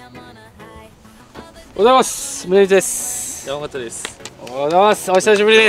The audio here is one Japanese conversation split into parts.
おはようございます。宗です。 山形です。 おはようございます。お久しぶりです。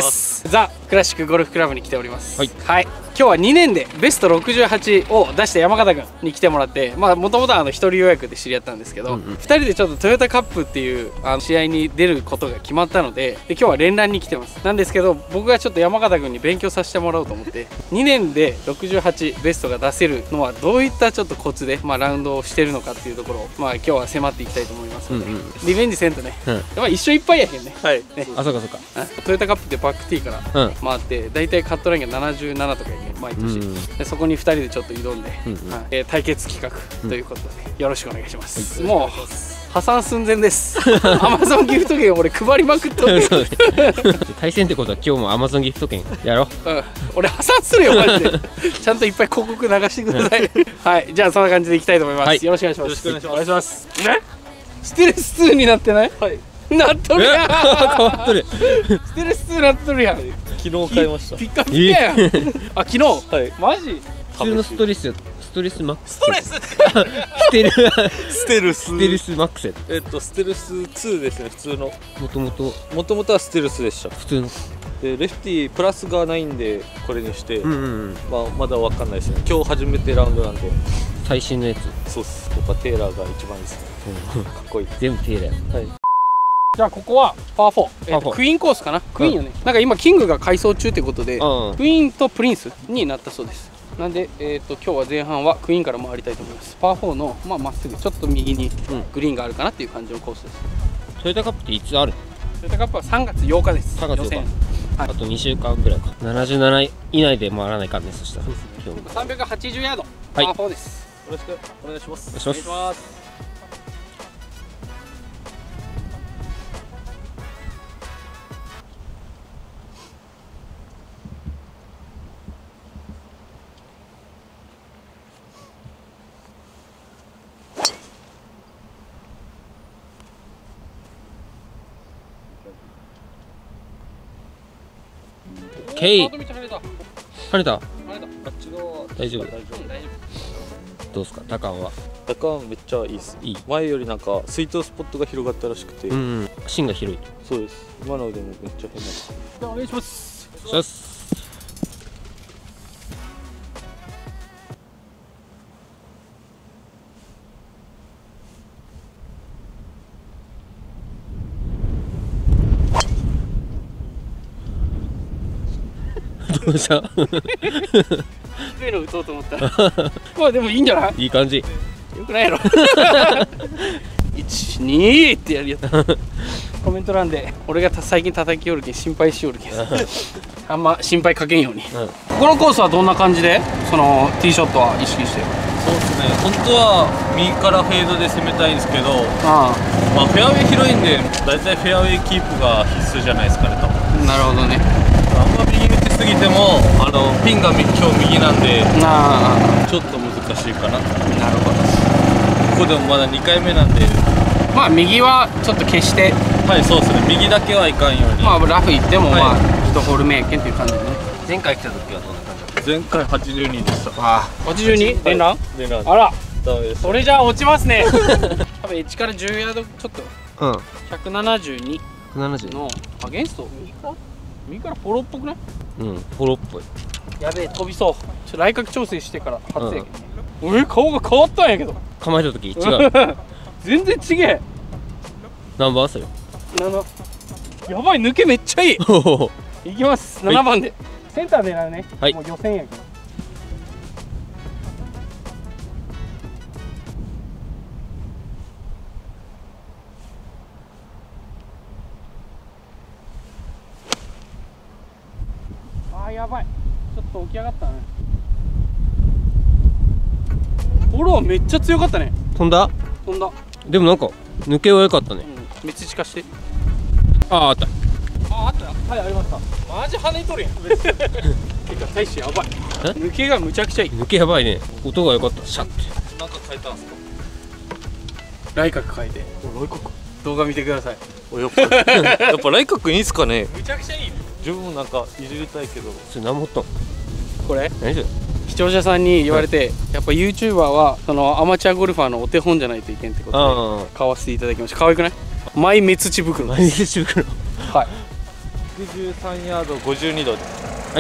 ザ・クラシックゴルフクラブに来ております。はい。今日は2年でベスト68を出した山形君に来てもらって、もともと1人予約で知り合ったんですけど、2人でちょっとトヨタカップっていう試合に出ることが決まったので、今日は連弾に来てます。なんですけど、僕がちょっと山形君に勉強させてもらおうと思って、2年で68ベストが出せるのはどういったちょっとコツで、ラウンドをしてるのかっていうところを、今日は迫っていきたいと思いますので、リベンジせんとね、一緒いっぱいやけんね。 はい。 ね、 あ、そうかそうか。 トヨタカップってバックティーから回って、大体カットラインが77とかやけん、毎年。でそこに2人でちょっと挑んで、対決企画ということで、よろしくお願いします。もう破産寸前です。アマゾンギフト券俺配りまくっとる。 対戦ってことは今日もアマゾンギフト券やろう。 俺破産するよマジで。ちゃんといっぱい広告流してください。はい、じゃあそんな感じでいきたいと思います。よろしくお願いします。よろしくお願いします。ね、ステルス2になってない？はい。なっとるやん。変わっとる。ステルス2なっとるやん。 昨日買いました。 ピッカピカやん。あ、昨日。はい。マジ？ 普通のストレスマックス。 ストレス。 ステルスマックス。 ステルス2ですね、普通の。もともとはステルスでした。 普通の。 でレフティプラスがないんでこれにして、まだわかんないですね。今日初めてラウンドなんで。 最新のやつ。 そうっす。やっぱテーラーが一番いいですね。かっこいい。 全部テーラー。 はい。 じゃあここはパー4、クイーンコースかな。クイーンよね。なんか今キングが改装中ってことで、クイーンとプリンスになったそうです。なんで今日は前半はクイーンから回りたいと思います。パー4のまっすぐちょっと右にグリーンがあるかなっていう感じのコースです。 トヨタカップっていつある？ トヨタカップは3月8日です。 3月8日。あと2週間ぐらいか。77以内で回らないかんね。そしたら 380ヤードパー4です。 よろしくお願いします。 お願いします。 跳ねた。大丈夫。どうすか、タカンは？ タカンめっちゃいいっす。前よりなんか水筒スポットが広がったらしくて、 芯が広い。 そうです。今のでもめっちゃ変な。 じゃあお願いします。 どうした？ 低いの打とうと思ったらでもいいんじゃない？ いい感じ。 よくないやろ。1、2ってやるやつ。コメント欄で俺が最近叩きよるけん心配しよるけんあんま心配かけんように。このコースはどんな感じでそのティーショットは意識してる？ そうですね、本当は右からフェードで攻めたいんですけど、フェアウェイ広いんでだいたいフェアウェイキープが必須じゃないですかね。 なるほどね。 あんま右打ちすぎてもピンが今日右なんでちょっと難しいかな。 なるほど。 ここでもまだ2回目なんで、 右はちょっと消して、 はい、そうですね、右だけはいかんように、 ラフ行っても1ホール目やけんっていう感じでね。 前回来た時はどんな感じだった？ 前回82でした。 82？連弾？あら、ダメです。それじゃあ落ちますね。多分1から10ヤードちょっと、172のアゲンスト。右からフォローっぽくない？ フォローっぽい。 やべえ、飛びそう。来角調整してから初やけん。顔が変わったんやけど。 構えた時違う。 全然違え。 何番それ ？7。やばい、抜けめっちゃいい。いきます。7番でセンター狙うね。もう予選やけど。やばい、ちょっと起き上がったね。フォローめっちゃ強かったね。 飛んだ。でもなんか抜けは良かったね。 めっちゃ近して。 あった。 はい、ありました。マジ跳ねとるやん。結構大使やばい。抜けがむちゃくちゃいい。 抜けやばいね。音が良かった。シャッて。 なんか変えたんすか？ 来角変えて。動画見てください。 やっぱ来角いいんすかね。 むちゃくちゃいい。 自分もなんかいじりたいけど。 それ何持ったの？ これ？ 何それ？ 一聴者さんに言われて、やっぱ YouTuber はそのアマチュアゴルファーのお手本じゃないといけんってことで買わせていただきました。可愛くない？マイメツチ袋。 マイメツチ袋。 はい。 63ヤード52度です。 はい。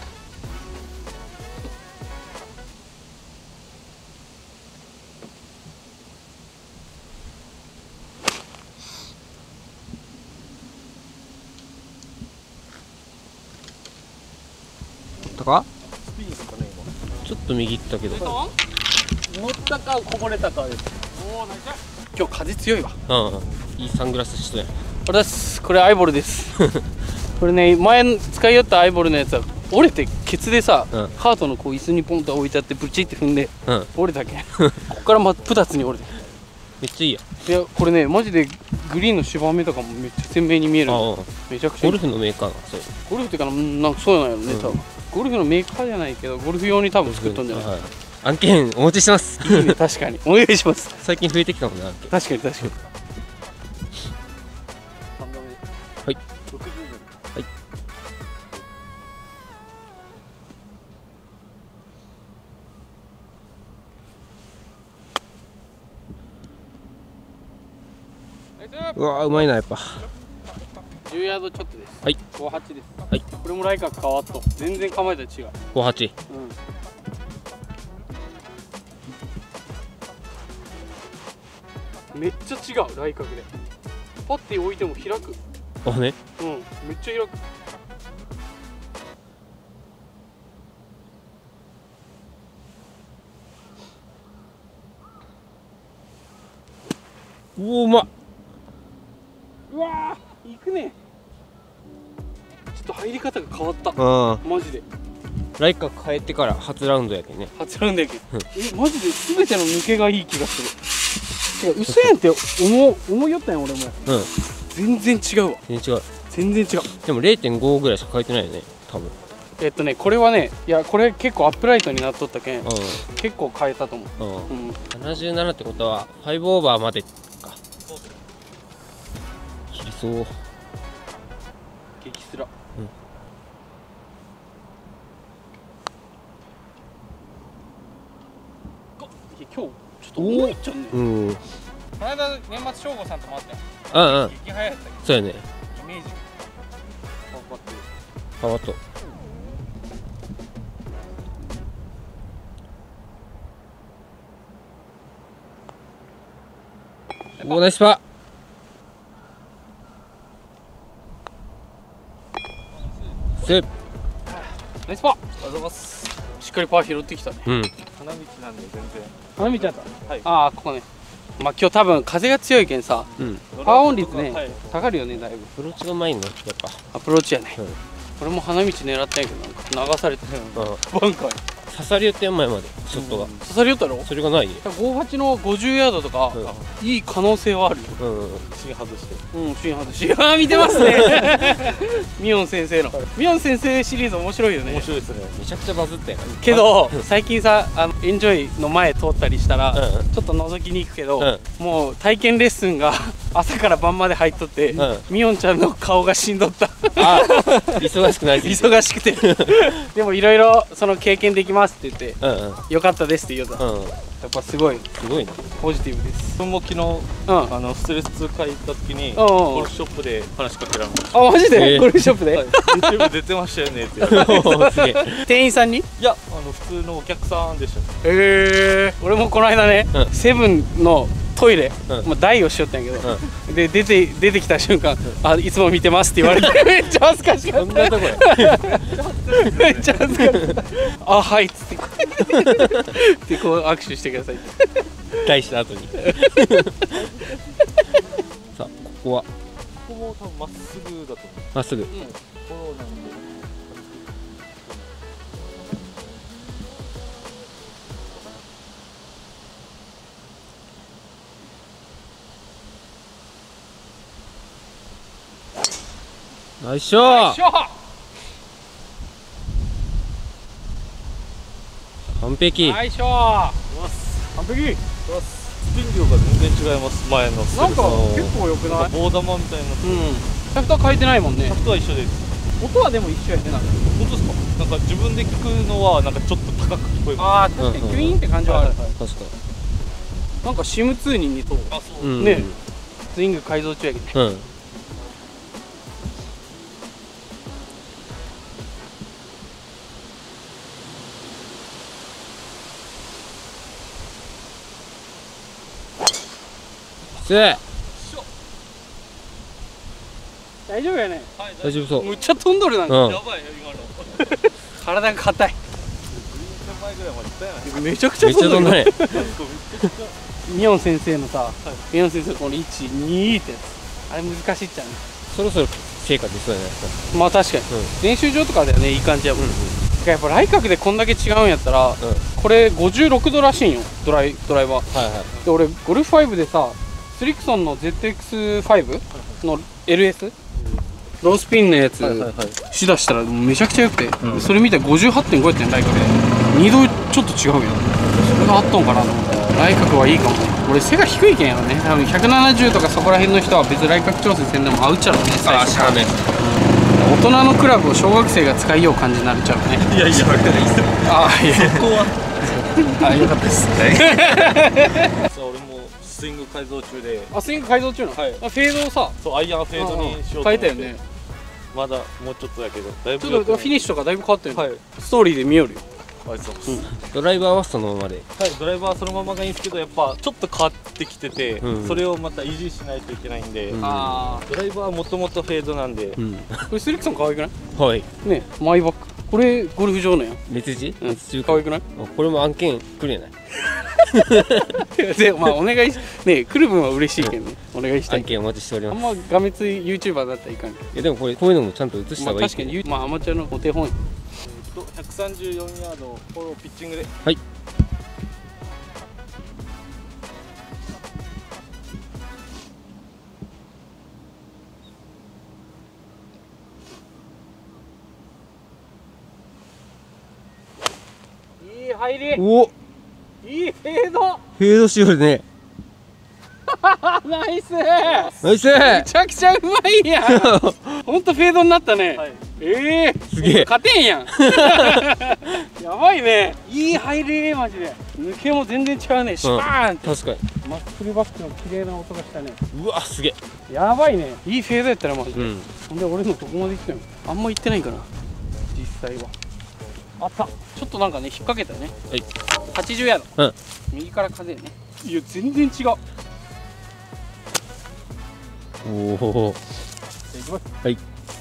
かスピンですかね今。 ちょっと右行ったけど。 乗ったかこぼれたかです。おお、ナイス。今日風強いわ。 いいサングラスしてね。 これです。これアイボルです。これね、前使いよったアイボルのやつは折れてケツでさ、カートのこう椅子にポンと置いてあってブチって踏んで、折れたけん。ここから真っ二つに折れて。 めっちゃいいや。 いや、これね、マジでグリーンの芝目とかもめっちゃ鮮明に見える。めちゃくちゃ。 ゴルフのメーカーがそう。 ゴルフっていうかなんかそうなんやろね、多分。ゴルフのメーカーじゃないけど、ゴルフ用に多分作っとんじゃない。 案件お持ちしてます。 いいね、確かに。お願いします。 最近増えてきたもんね、案件。 確かに確かに。 はい。はい。うわー、うまいなやっぱ。 10ヤードちょっとです。 はい。 58です。 はい。 これもライカー変わっと。全然構えたら違う。 58。 めっちゃ違う、ライカーで。パッて置いても開く。 あね。 うん、めっちゃ開く。 うまっ。 うわー、いくね。ちょっと入り方が変わった。マジで。 ライカ変えてから初ラウンドやけんね。 初ラウンドやけん。マジで全ての抜けがいい気がする。てか嘘やんって思いよったんや俺も。全然違うわ。 全然違う。 全然違う。 でも 0.5 ぐらいしか変えてないよね、多分。 これはね、いやこれ結構アップライトになっとったけん、結構変えたと思う。 77ってことは5オーバーまでか。切りそう。 激スラ。今日ちょっと重いっちゃうね。この間年末省吾さんとも会ったよ。激早やったけど。 そうやね。 イメージ変わってる。 変わった。おー、ナイスパー。セーフ。 ナイスパー。 ありがとうございます。 しっかりパー拾ってきたね。 花道なんで全然。 花道だった。はい。ああ、ここね。まあ今日多分風が強いけんさ、パーオン率ね、下がるよね、だいぶ。 アプローチがうまいの、やっぱ。 アプローチやね。これも花道狙ったんやけど、なんか流されてバンカー刺さりよって前までショットが刺さりよったろ。 それがない。 58の50ヤードとかいい可能性はあるよ。 芯外して。 芯外して。見てますね。ミオン先生のミオン先生シリーズ面白いよね。 面白いですね。 めちゃくちゃバズってけど最近さ、エンジョイの前通ったりしたらちょっと覗きに行くけど、もう体験レッスンが朝から晩まで入っとって、ミオンちゃんの顔がしんどった。 忙しくない。 忙しくて。でもいろいろその経験できますって言って、よかったですって言うた。やっぱすごいポジティブです。 僕も昨日ストレス痛会行った時にゴルフショップで話しかけられました。 あ、マジでゴルフショップで YouTube 出てましたよねって言われて。 店員さんに？いや、普通のお客さんでした。 俺もこの間ね、セブンのトイレ、台をしよったんやけど、で出てきた瞬間、いつも見てますって言われて、めっちゃ恥ずかしかった。めっちゃ恥ずかしかった。はいっつってでこう握手してくださいって。 大した後に。さあ、ここは。 ここも多分まっすぐだと思う。 まっすぐ。よいしょ。完璧。 よいしょ。完璧。 スピン量が全然違います。前のなんか結構良くない？ 棒玉みたいな。 シャフトは変えてないもんね。 シャフトは一緒です。 音はでも一緒やね。なんか本当ですか？なんか自分で聞くのはなんかちょっと高く聞こえます。 ああ確かにキュイーンって感じはある。 確かなんかシム2に似とう。 あ、そう。 に。 ね、スイング改造中やけどね。 うん。せえ。 大丈夫やね。 大丈夫そう。 むっちゃ飛んどるなんか。 うん。 やばいよ今の。 体が硬い。 前ぐらいまで行ったやない。 めちゃくちゃめっちゃ飛んだね。 ミヨン先生のさ、ミヨン先生のこの1、2ってやつ。あれ難しいっちゃうね。 そろそろ成果出そうじゃないですか。 まあ確かに。練習場とかではね、いい感じやもん。やっぱ来角でこんだけ違うんやったら、これ56度らしいんよ、ドライバー。 はいはい。 で俺ゴルフ5でさ、スリクソンの ZX5 の LS ロースピンのやつしだしたらめちゃくちゃ良くて、それ見たら 58.5 やったん来角で2度ちょっと違うよ。それがあったんかなと思って、来角はいいかもね。俺背が低いけんやろね。多分170とかそこら辺の人は別に来角調整せんでも合うっちゃろうね。 ああ、しゃあね。 大人のクラブを小学生が使いよう感じになっちゃうね。 いやいや、それでいいっすよ。 ああ、いや、 ここは。 あ、よかったです。 そう、俺もスイング改造中で。 あ、スイング改造中なの。 はい。 フェードをさ、 そう、アイアンフェードにしようと思って。 変えたよね。 まだもうちょっとだけど、だいぶ。 ちょっとフィニッシュとかだいぶ変わってる。 はい。 ストーリーで見よるよ。 はい、そう。 ドライバーはそのままで。 はい、ドライバーはそのままがいいんですけど、やっぱちょっと変わってきてて、それをまた維持しないといけないんで、 あドライバーはもともとフェードなんで、 あ、これスリクソン可愛くない？ はい。 ね、マイバッグ。これゴルフ場のやん。 別地？ うん、 別中可愛くない？ これも案件くれない。 で、まあお願いし、ね、来る分は嬉しいけどね、お願いしたい。 案件お待ちしておりあます。 んまがめつい YouTuber だったらいかんけど。 いやでもこういうのもちゃんと映したまあ方がいい。 確かに、まあアマチュアのお手本。 134ヤードフォローピッチングで。 はい。 いい入り。 お、 いいフェード。 フェードしよるね。 ナイス。 ナイス。 めちゃくちゃうまいやん。ほんとフェードになったね。 はい。 すげえ勝てんやん。やばいね。いい入りマジで。抜けも全然違うね。シュパーンって。 確かに。 マッフルバックの綺麗な音がしたね。 うわ、すげえ。 やばいね。いいフェードやったらマジで。 うん。 ほんで俺のどこまで行ったの？あんま行ってないかな。実際は。あった。ちょっとなんかね引っ掛けたね。 はい。 80ヤード。 うん。 右から風ね。いや全然違う。 おお。 じゃあ行きます。 はい。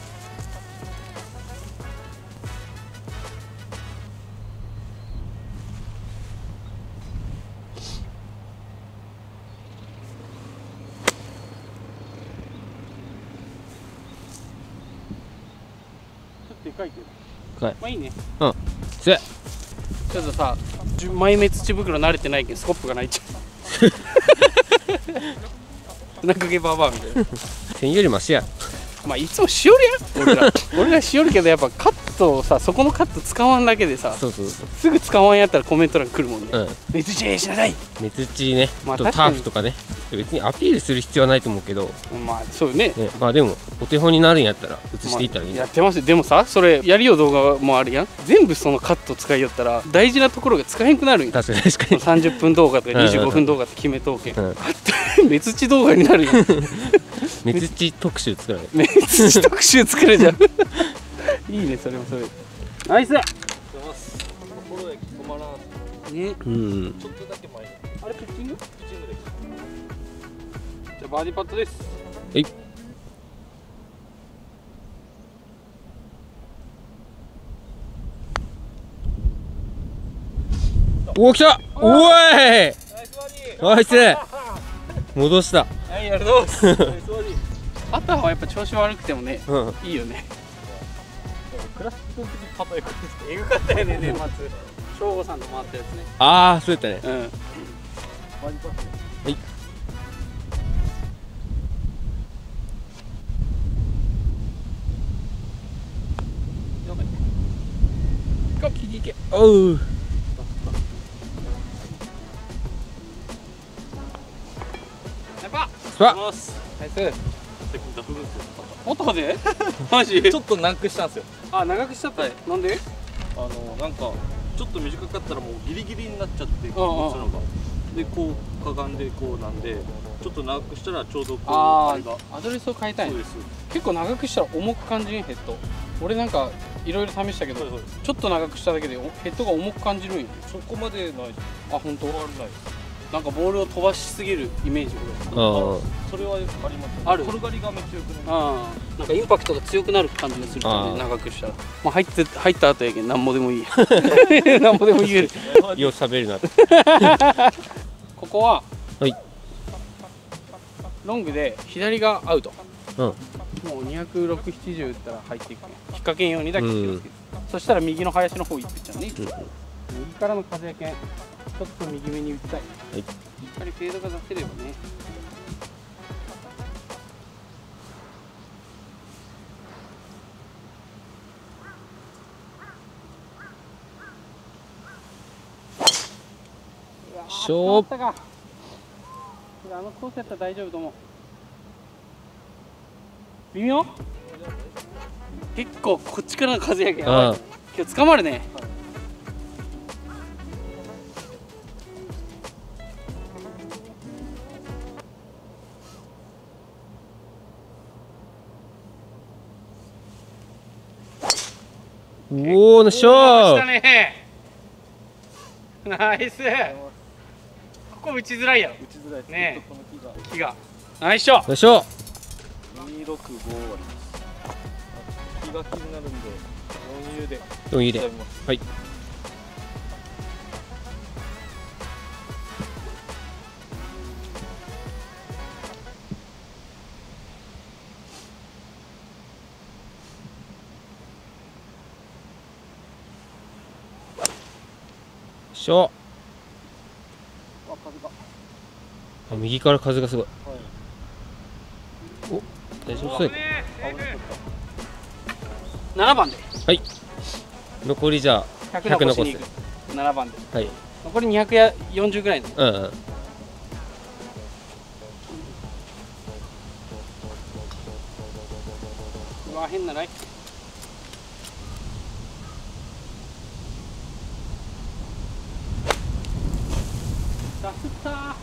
でかいけど。 はい。 まあいいね。 うん。せ。 ちょっとさ、前目土袋慣れてないけどスコップがないっちゃう。中毛ババアみたいな。 1000よりマシや。 まあいつもしおるやん。俺らしおるけどやっぱカットをさ、そこのカット使わんだけでさ、 そうそうそう。 すぐ使わんやったらコメント欄来るもんね。 うん。 めつちしなさい。 メツチね。 まあとターフとかね。別にアピールする必要はないと思うけど、 まあそうよね。 ね、まあでもお手本になるんやったら映していったらいいんじゃない。 やってますよ。でもさ、それやりよう動画もあるやん。全部そのカット使いよったら大事なところが使えんくなるんよ。 確かに確かに。 30分動画とか25分動画って決めとうけん。 うんメツチ動画になるやん。 メツチ特集作らない。 メツチ特集作るじゃん。いいね、それもそれ。ナイス。 フォロー液止まらん。 ね、 うん。 ちょっとだけ前に。 あれピッチング？ ピッチングで。 じゃあバーディーパットです。 はい。おお、来た。おい。 ナイスバーディー。 ナイス。戻した。 はい、ありがとうございます。ナイスバーディー。パターはやっぱ調子悪くてもね、 うん。 いいよね。 クラシックの時パター役ですえぐかったよね、年末。省吾さんと回ったやつね。 ああ、そうやったね。 うん。 バーディーパット。 はい。 いけ。 おう。 やっぱ。 スパ。 ナイス。 ダフるんですよ。 音でマジちょっとなくしたんですよ。 あ、長くしちゃった、なんでなんかちょっと短かったらもうギリギリになっちゃって持つのがでこうかがんでこうなんでちょっと長くしたらちょうどこうああ、アドレスを変えたい。 そうです。 結構長くしたら重く感じんヘッド。俺なんかいろいろ試したけど、ちょっと長くしただけでヘッドが重く感じるんよ。 そこまでない。 あ、本当？ 変わらない。 なんかボールを飛ばしすぎるイメージ。 あそれはあります。 ある。 転がりがめっちゃ良くなる。 ああ、なんかインパクトが強くなる感じがするからね、長くしたら。まあ入った後やけんなんぼでもいい。なんぼでも言える。 あ、よう喋るな。 ここははいロングで左がアウト。 うん。 もう260、70打ったら入っていくね。引っ掛けんようにだけ気をつけて。そしたら右の林の方行ってっちゃうね。右からの風やけん、ちょっと右目に打ちたい。 はい。 しっかりフェードが出せればね。 しょー。 あのコースやったら大丈夫と思う。微妙？結構こっちからの風やけん。今日捕まるね。 おお、ナイスショしたー。 ね。ナイス。ここ打ちづらいやろ。 打ちづらいですね。 この木が木が。ナイスショー。 ナイスショー。 265あります。木が気になるんで40で 4入れ。 やります。 はい。しょ。あ、右から風がすごい。お、大丈夫そうや。 7番ではい。残りじゃあ 100 100 残しに残す。 行く。7番ではい。 残り240ぐらいの。 うんうん。 うわ、変なライ。出すった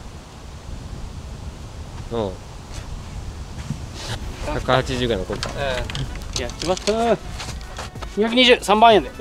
うん。180ぐらい残った。 ー。やっちまったー。220、3番円で。 はい。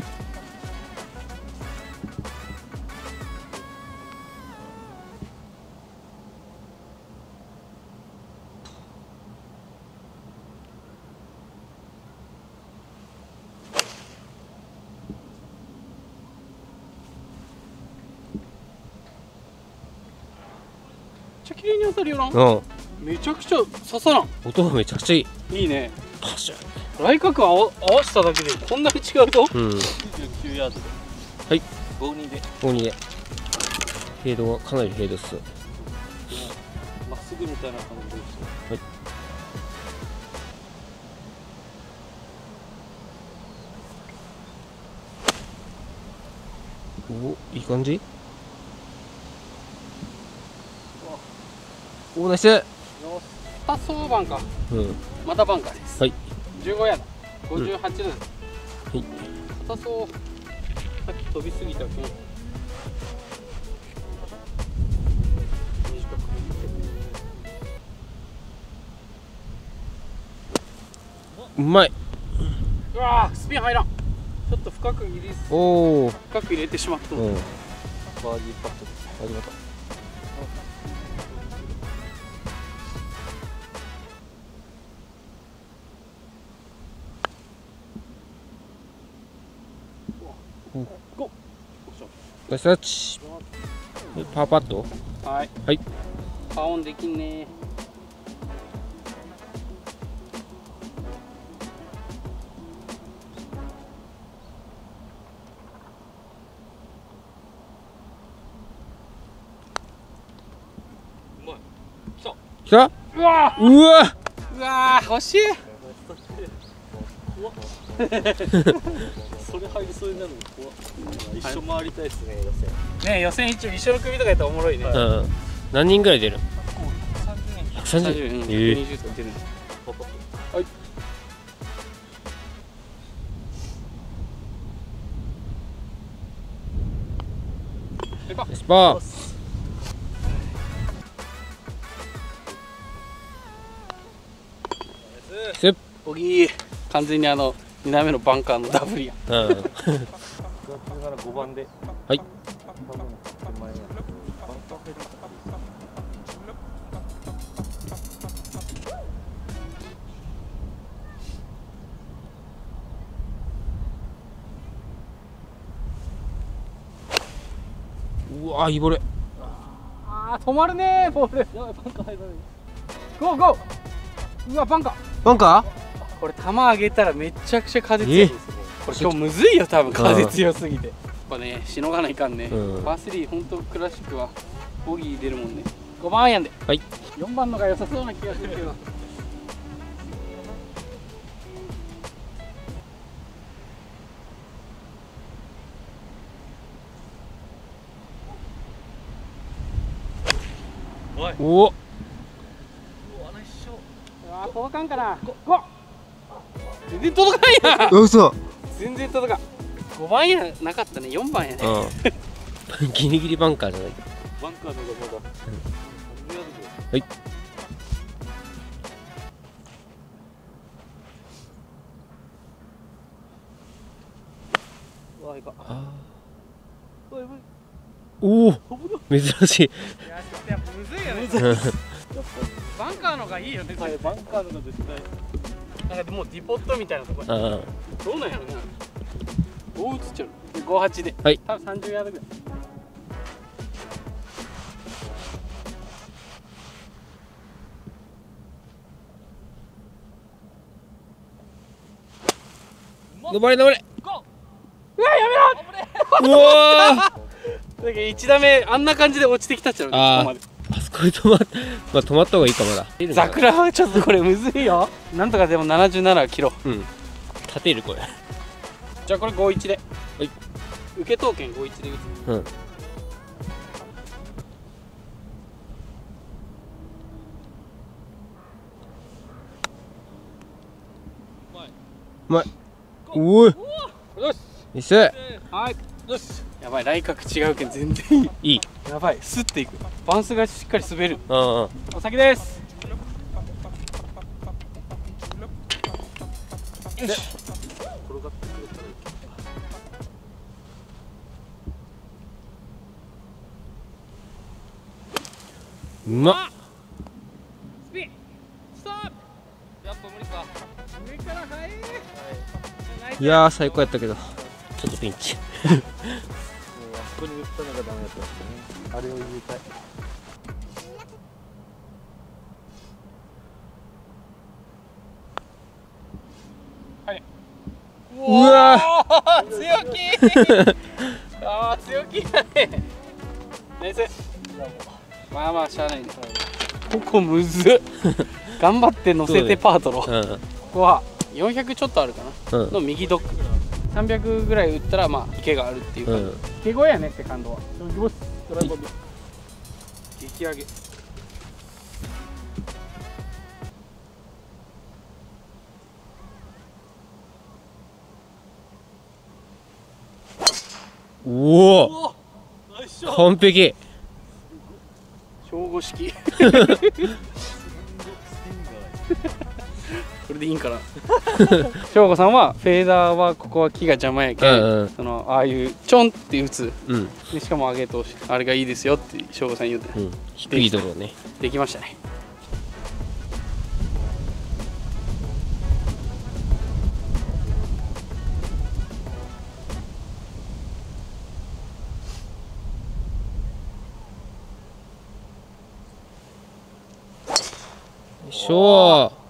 めっちゃ綺麗に当たるよな。 うん。 めちゃくちゃ刺さらん。 音がめちゃくちゃいい。 いいね。 パシャ。 来角合わせただけでこんなに違うと。 うん。 99ヤードではい。 52で 5-2で。フェードがかなりフェードっす。 まっすぐみたいな感じです。 はい。お、いい感じ。お、ナイス。 2つ番か。 うん。 またバンカーです。 はい。 15ヤード。58度。 はい。 硬そう。さっき飛びすぎたけど。 うまい。 うわー、スピン入らん。ちょっと深く入れす。 おお。 深く入れてしまった。 うん。 バーディーパットです。 始まった。 ゴナイスタッチ。パーパット。 ー。はい。 はい。 パーオンできんね。 うまい。来た。 来た。 うわうわ。 ー、うわー、欲しい。 それ入りそうになるの怖っ。一緒回りたいですね、予選。 ねえ、予選一応一緒の組とかやったらおもろいね。 うん。何人ぐらい出る。130人。 30、 ええ。 120とか出る。 パパッとはい。 スパー。スッ。 ボギー。完全に2打目のバンカーのダブルやん。 うん。 5番で。 はい。うわ、いいボレー。 あー、止まるねー、ボール。やばい、バンカー入らない。ゴーゴー。うわ、バンカー。 バンカこれ球上げたらめちゃくちゃ風強いですよ。これ今日むずいよ、多分風強すぎて。やっぱね、しのがないかんね。パー3、本当クラシックはボギー出るもんね。5番アイアンで。はい。4番のが良さそうな気がするけど。 おお。 届かんかな。全然届かんやん。 嘘。 全然届かん。5番やなかったね。4番やね。 ギリギリバンカーじゃない。 バンカーのがまだ。 はい。おお。珍しい。 やっぱむずいよね。バンカーのがいいよね。 バンカーのが絶対。 なんかもうディポットみたいなところ。どうなんやろね。どう打つっちゃう。58で。 はい。 多分30ヤードぐらい。 登れ登れ。 うわ、やめろ。 うわー。 だけど1打目あんな感じで落ちてきたっちゃうね。 あそこで止まっ、まあ止まった方がいいかもだ。 桜はちょっとこれむずいよ。なんとかでも77切ろう。 うん。立てるこれ。 じゃあこれ51で。 はい。 受け答券51で打つ。 うん。うまい。おい。 よし。 いっせ。 はい。よし。やばい、来角違うけん全然いい。 いい。 やばい、スッていく。バンスがしっかり滑る。 うんうん。 お先です。よし。 うまっ。 スピン。ストップ。やっぱ無理か。上から速い。 いやー最高やったけどちょっとピンチ。 あそこに打ったのがダメだったんですね。あれを入れたい。 はい。 うわー強気。あー強気だね。ナイス。まあまあしゃあないね。ここむずっ。頑張って乗せてパートロ。ここは400ちょっとあるかな。の右ドッグ。300ぐらい打ったらまあ池があるっていう感じ。池越えやねって感動は。ドラゴンで。激上げ。 おお。完璧。 正午式。これでいいんかな。翔吾さんはフェーダーはここは木が邪魔やけん、ああいうちょんって打つ、でしかも上げ通しあれがいいですよって翔吾さん言うて、 低いドローね。 できましたね。 しょー。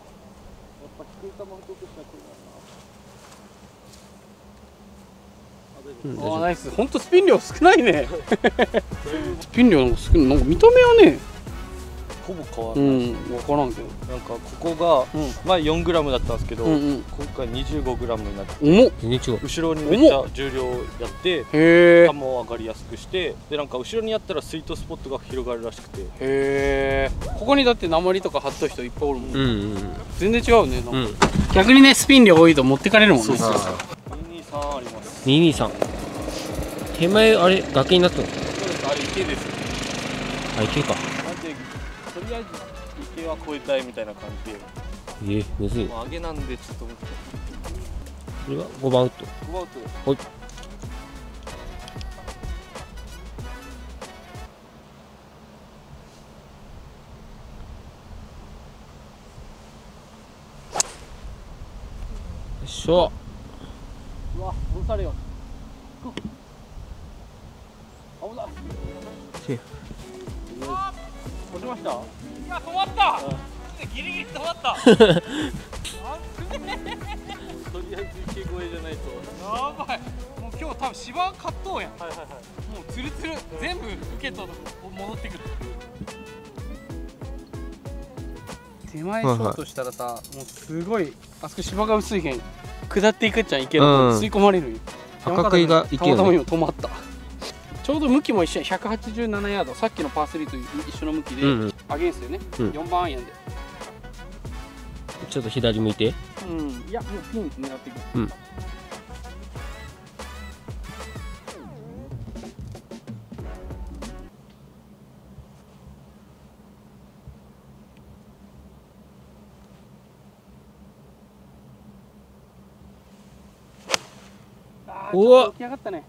ああナイス。本当スピン量少ないね。スピン量なんか少ない。なんか見た目はねほぼ変わうらない。 ん、分からんけど。 なんかここが前4グラムだったんですけど、今回25グラムになって、 重っ。 全然違う。 後ろにめっちゃ重量やって、 へえ。 球を上がりやすくして、でなんか後ろにやったらスイートスポットが広がるらしくて。 へえ。ここにだって鉛とか貼った人いっぱいおるもん。 うんうん全然違うね。なんか逆にね、スピン量多いと持ってかれるもんね。 223あります。 223。手前あれ崖になったの？ そうです。あれ池です。 あ、池か。 なんでとりあえず池は越えたいみたいな感じで。 むずい。 上げなんでちょっと。 これは5番ウッド。 5番ウッド。はい。よいしょ。 うわ、戻されよ。危ない。 セーフ。 落ちました。いや、止まった。ギリギリ止まった。 とりあえず池越えじゃないと。 やばい。もう今日多分芝カットやん。もうツルツル、全部受けと戻ってくる。手前ショートしたらさ、もうすごいあそこ芝が薄いけん下っていくっちゃいけど、吸い込まれるよ。 赤貝がいけるね。 たまたま今止まった。ちょうど向きも一緒や、187ヤード、さっきのパー3と一緒の向きで、アゲンストよね、4番アイアンで。 ちょっと左向いて。 いや、もうピン狙っていく。おお、起き上がったね。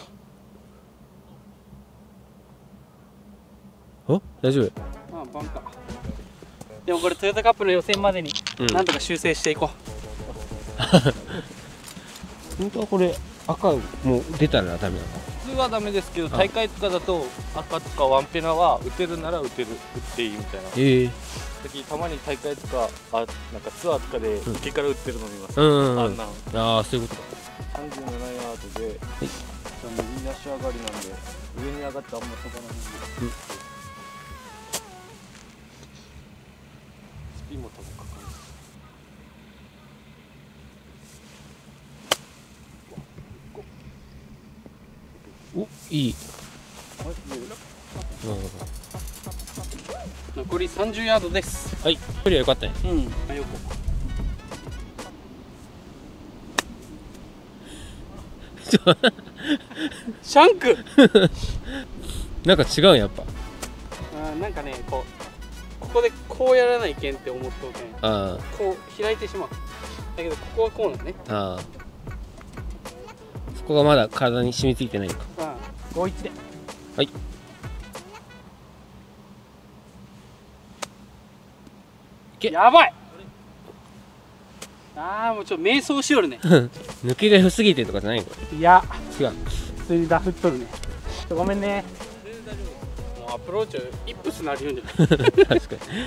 お、大丈夫。 バンカー。でもこれトヨタカップの予選までになんとか修正していこう。 本当はこれ赤もう出たらダメなの？ 普通はダメですけど、大会とかだと赤とかワンペナは打てるなら打っていいみたいな。たまに大会とかなんかツアーとかで池から打ってるの見ます。あんなの。 ああ、そういうことか。 37ヤードで、右足上がりなんで上に上がってあんま飛ばないんで、スピンも多分かかる。 る。 お、いい。 残り30ヤードです。 はい、距離は良かったね。 よく。シャンク。 なんか違うんやっぱ。 なんかね、ここでこうやらないけんって思っとうけん。こう開いてしまう。だけどここはこうなんね。 そこがまだ体に染みついてないのか。 51で。 はい。 やばい。もうちょっと迷走しよるね。 抜けが良すぎてとかじゃないの？ いや、 違う。 普通にダフっとるね。ごめんね。もうアプローチイップスなりよんじゃない。確かに。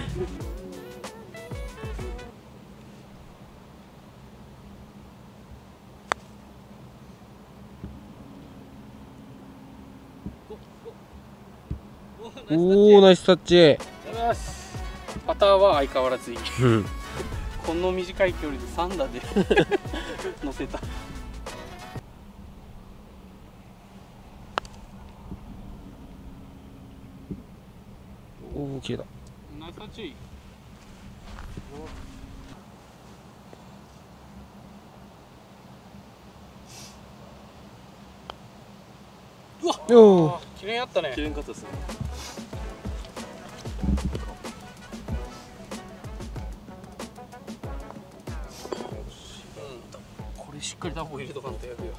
おお、ナイスタッチ。 パターは相変わらずいい。この短い距離で3打で乗せた。 おお、綺麗だ。 ナイスタッチ。うわっ、綺麗やったね。 綺麗かったですね。 これしっかりタンポ入れとかんとやるよ。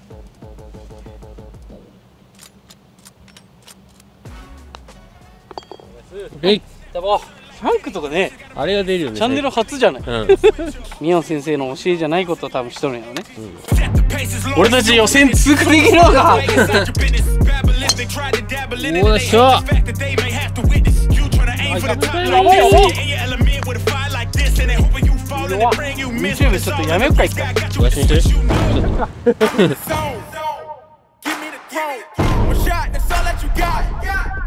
やば、シャンクとかね、 あれが出るよね。 チャンネル初じゃない。ミヨン先生の教えじゃないことを多分しとるんやろね。俺たち予選通過できるのか。おっしゃ。 YouTube ちょっとやめようか一回。 おやすみしてる。